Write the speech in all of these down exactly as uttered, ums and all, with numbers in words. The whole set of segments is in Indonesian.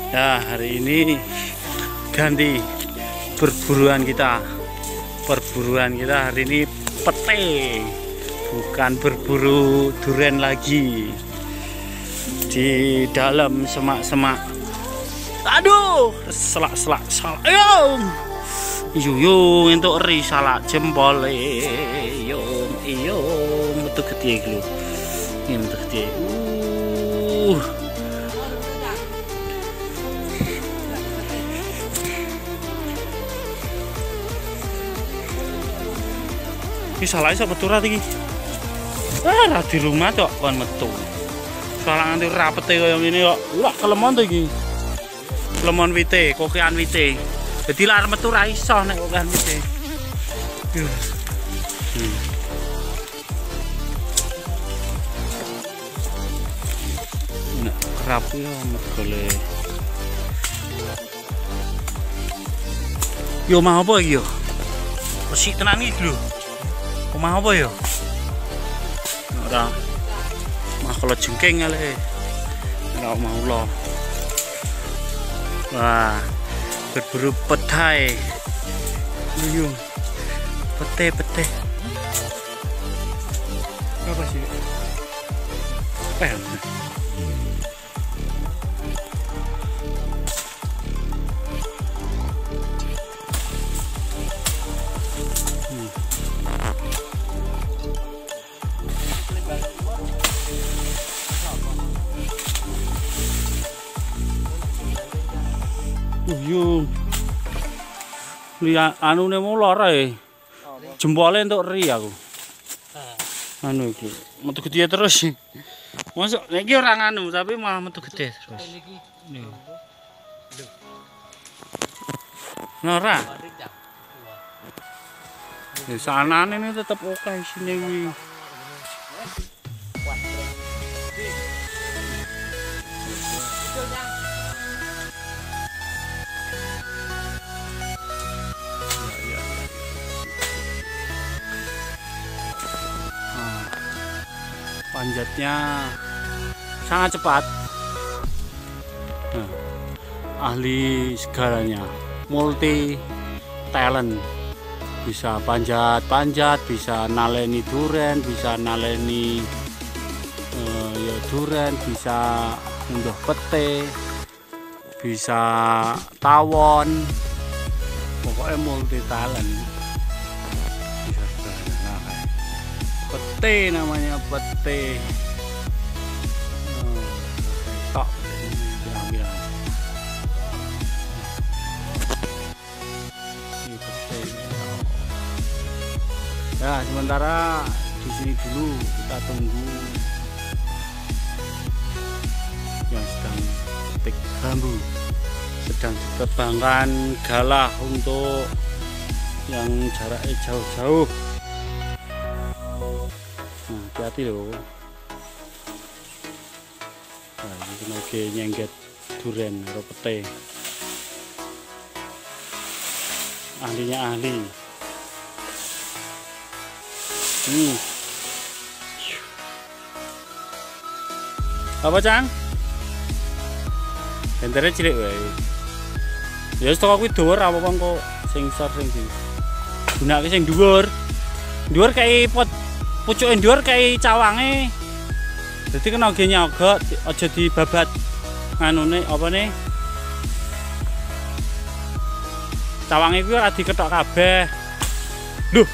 Ya, hari ini ganti perburuan kita. Perburuan kita hari ini pete, bukan berburu durian lagi. Di dalam semak-semak. Aduh, selak-selak salak. Ayo. Yo untuk ri salak jempol yo iyo metu gede iki lho. Ini metu gede. Uh. Ini salahnya sapa turat iki? Ah, ra di rumah tok kon metu. Salah nganti rapete kaya ngene kok. Lak kelemon to iki. Kelemon wite, kokean wite. Jadi lar metu ra iso nek kokean wite. Hmm. Nek kerap yo megole. Yo mau apa iki yo? Resik tenan iki lho. Omah apa ya? Ora. Mah kalau jengking ale. Ora mau lo. Wah, berburu petai. Luyung. Pete pete. Apa sih? Pel. Yo lihat anu ne molor ae. Jempole entuk ri aku. Anu iki metu gede terus. Masuk iki ora nganu tapi malah metu gede terus. Nih. Nora. Di sana ini tetap oke sini wi. Panjatnya sangat cepat. Nah, ahli segalanya, multi talent, bisa panjat-panjat, bisa naleni duren, bisa naleni uh, ya duren, bisa ngunduh pete, bisa tawon, pokoknya multi talent. Pete namanya pete. Oh, tok bilang-bilang. Ini pete. Ya, sementara di sini dulu kita tunggu yang sedang petik bambu, sedang diterbangkan galah untuk yang jaraknya jauh-jauh. Nah, hati-hati loh. Nah, ini lagi nyengget duren atau pete. Ahlinya ahli. Hmm. Apa Cang? Bentere cilik wae. Ya wis toko kuwi dhuwur apa bang kok sing sor sing sing. Gunake sing dhuwur. Dhuwur kayak pot pucuk endor kayak cawange. Jadi kena ge nyogok aja dibabat nganune apa nih? Cawange kuwi ora diketok kabeh. Duh.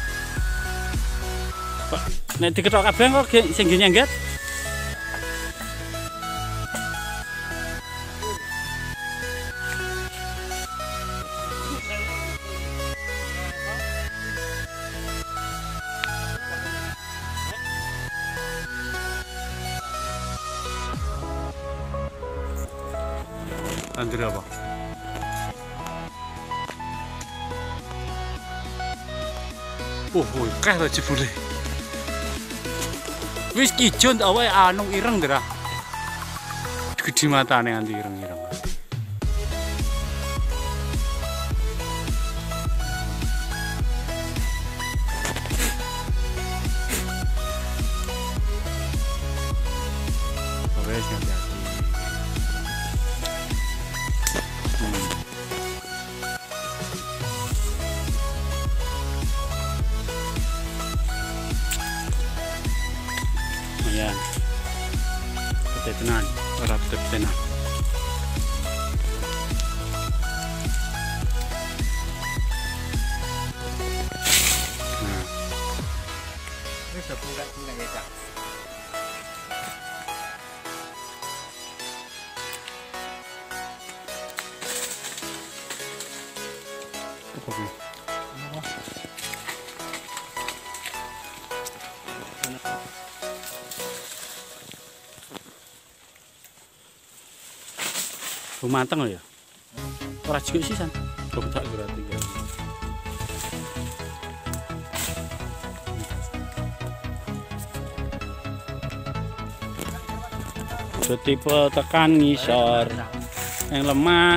Nek diketok kabeh kok sing nyengget. Andir apa? Oh, oh, kah lah jebule. Wis kijon tak wae anu ireng dra. Gede matane anti ireng-ireng. Oke, siap-siap. tenan, ora tenan. Nah, ini udah buka buka ya Cak. oke. Oh, mateng ya? Ora juga sih san. Belum tak berarti ya. Tipe tekan ngisor yang lemah.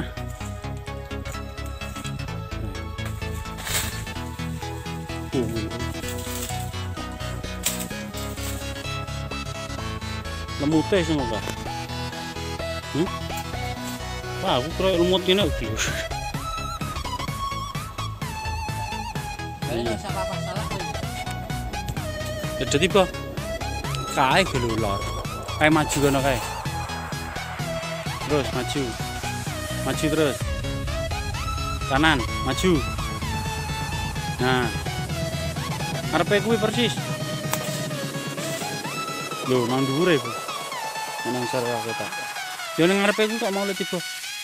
Lemute sing kok. Hmm? Wah, aku kira lemut ini iki. Lah sak apa salah kok. Jadi po kae gelulor. Kae maju kono kae. Terus maju. Maju terus. Kanan, maju. Nah. Arepe kuwi persis. Lho, nang dhuwure, Bu. Nang sore aku tak. Yo ning ngarepe ku kok mau le tiba.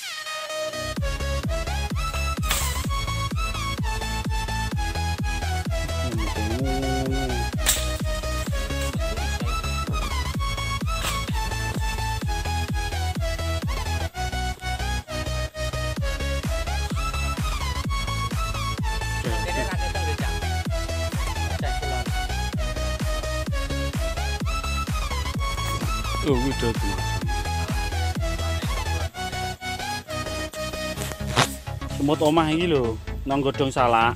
Oh, udah tuh. Semut omah iki lho, nang godhong salak.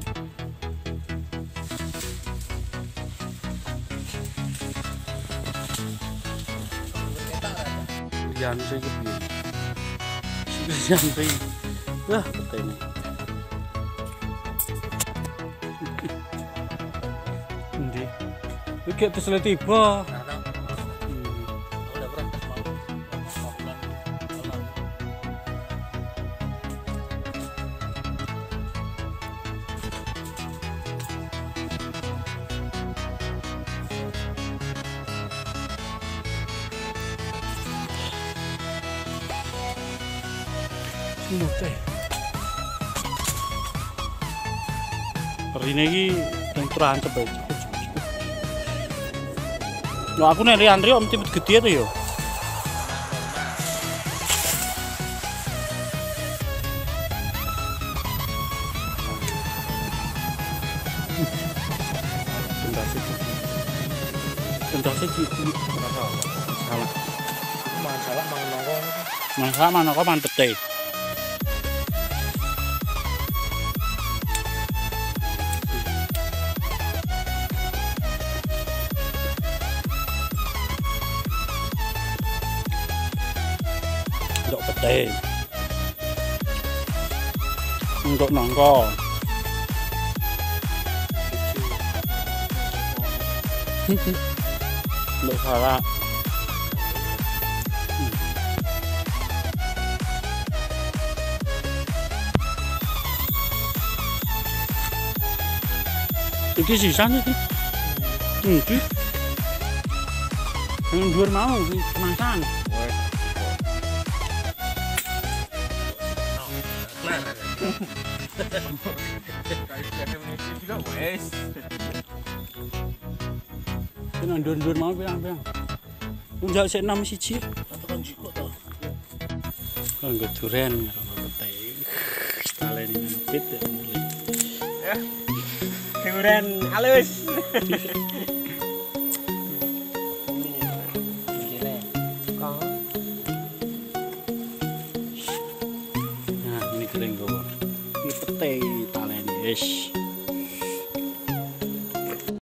Lian sing piye? Lian piye? Wah, petene. Endi? Iki terus le tiba. Semute. Rine iki yang terancep ae. Lho aku nek Andri om tipe gede to yo. Sendase. Sendase iki salah. Masalah mangan nongko. Masalah manoko mantete. Untuk pete, untuk nongko, untuk salak, iki sisa nih, ini, yang dua mau kemasan. Juga wes. Kena ndur-ndur mau bilang-bilang. Unjak sik enam siji. Tekan jiko to. Kanggo duren karo pete. Taleni pit mulai. Ya. Duren halus. Nah, ini kering kok. Ini pete taleni. Wis.